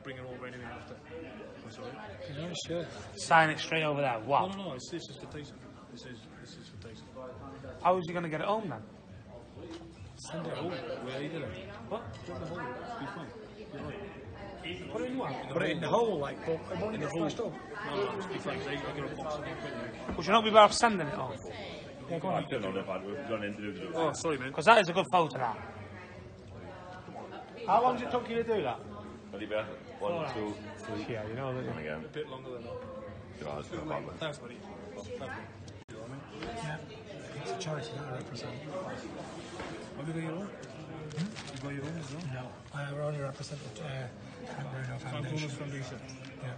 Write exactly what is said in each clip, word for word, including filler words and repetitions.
bring it over anyway after. That's all right. Yeah, sure. Sign it straight over there. Wow. No, no, no. It's, this is for Tyson. This is this is for Tyson. How is he going to get it home then? Send it home. Where you did it? What? Put it in the hole. Be fine. You're right. Put it in what? Put it in the hole, like, but it won't get smashed up. No, no, just be fine. I'm going to box it up. Would you not be better off sending it off? Yeah, go on. I don't know if I've got an interview. Oh, sorry, man. Because that is a good photo, that. How long did it take you to do that? What do you bet? One, two, three. Yeah, you know that. And again. A bit longer than that. You know, it's not bad. Thanks, buddy. Yeah. It's a charity that I represent. Have you got your own? Hmm? You got your own as well? No, I only represent the uh, Frank Bruno Foundation. Foundation. Yeah.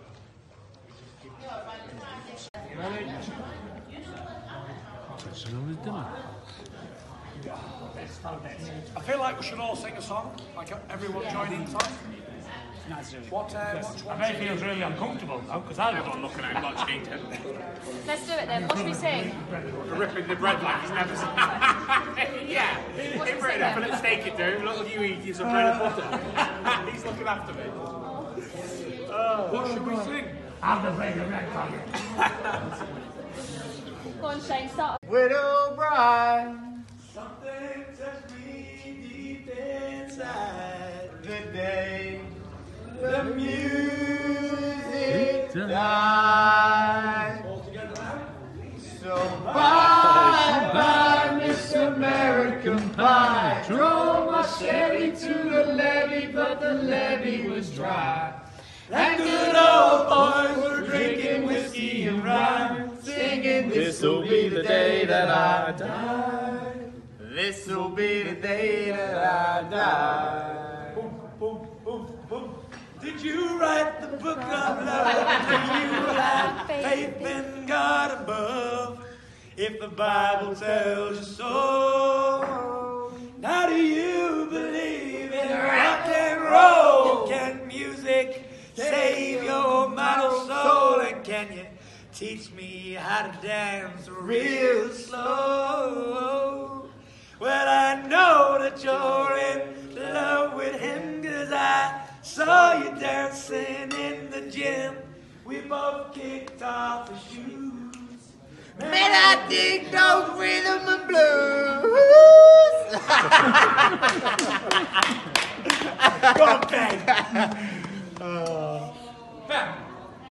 I feel like we should all sing a song, like everyone join in song. What, uh, what, what I bet it feels really uncomfortable though, because I'm not looking at him like cheating. Let's do it then. What should we sing? Ripping the bread like he's never seen. Yeah. What's Hey, the Brady, singer? let's take it down. Look at you eating some bread and butter. He's looking after me. what should we sing? I'm the break of red pocket. Go on, Shane, start. Widow bride, Something touched me deep inside. the day the music died. All together now. So bye bye, Miss American Pie. Drove my Chevy to the levee, but the levee was dry. And good old boys were drinking whiskey and rye, singing, this'll be the day that I die. This'll be the day that I die. Boom, boom, boom, boom. Did you write the book of love? Do you have faith in God above? If the Bible tells you so, now do you believe in rock and roll? Can music save your mortal soul? And can you teach me how to dance real slow? Well, I know that you're in love with him, 'cause I saw you dancing in the gym. We both kicked off the shoes. Man, I dig those rhythm and blues. Go on, Ben.